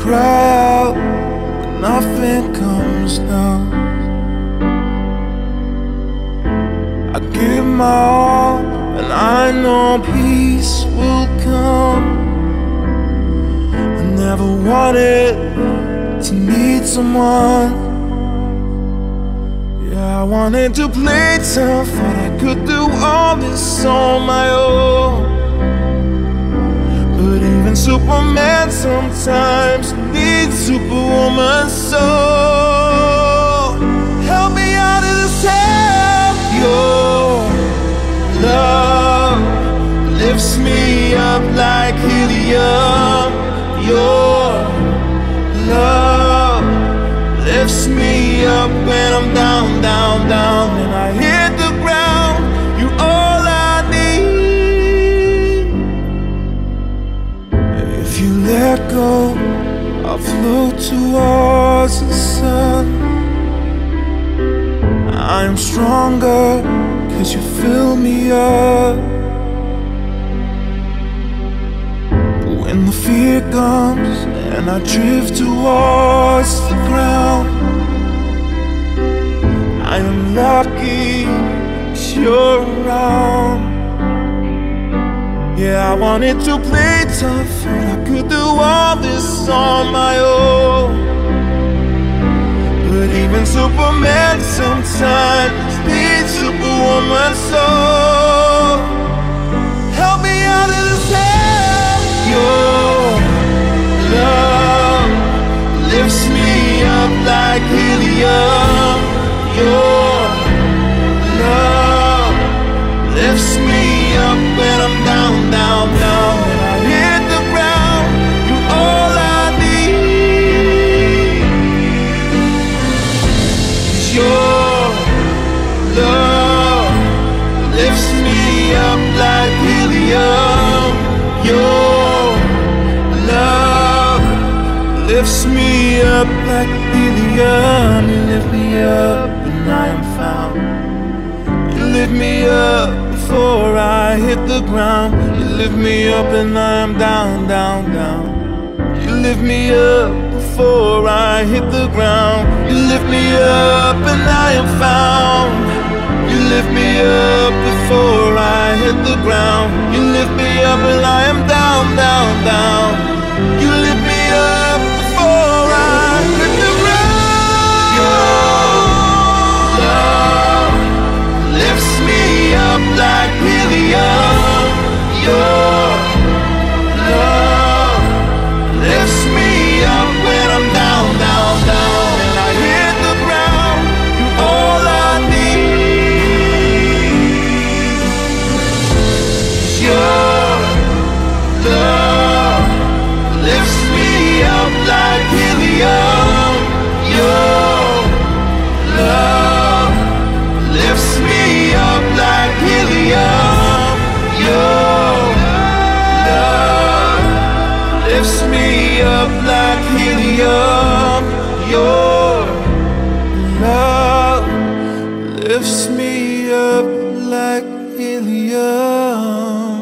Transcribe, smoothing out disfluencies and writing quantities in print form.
cry out, but nothing comes down. I give my all, and I know peace will come. I never wanted to need someone. Yeah, I wanted to play tough, thought I could do all this on my own. But even Superman sometimes needs Superwoman, so help me out of this hell. Your love lifts me up like helium. Your love lifts me up when I'm down, down, down. And I hit the ground, you're all I need. If you let go, I'll float towards the sun. I am stronger, 'cause you fill me up. When the fear comes and I drift towards the ground, I am lucky 'cause you're around. Yeah, I wanted to play tough, and I could do all this on my own. But even Superman sometimes needs Superwoman, so help me out of this hell. Your love lifts me up like helium. Your love lifts me up when I'm down, down, down. And I hit the ground, you're all I need. 'Cause your love lifts me up like helium. Your love lifts me up like helium. You lift me up when I am found. You lift me up before I hit the ground. You lift me up and I am down, down, down. You lift me up before I hit the ground. You lift me up and I am found. You lift me up before I hit the ground. You lift me up and I am down, down, down. You lift me up before I hit the ground. Your love lifts me up like helium. Your love lifts me up when I'm down, down, down. And I hit the ground, you're all I need. Your love lifts me up like helium. Your love lifts me up like helium. Your love lifts me up like helium. Your love lifts me up like helium.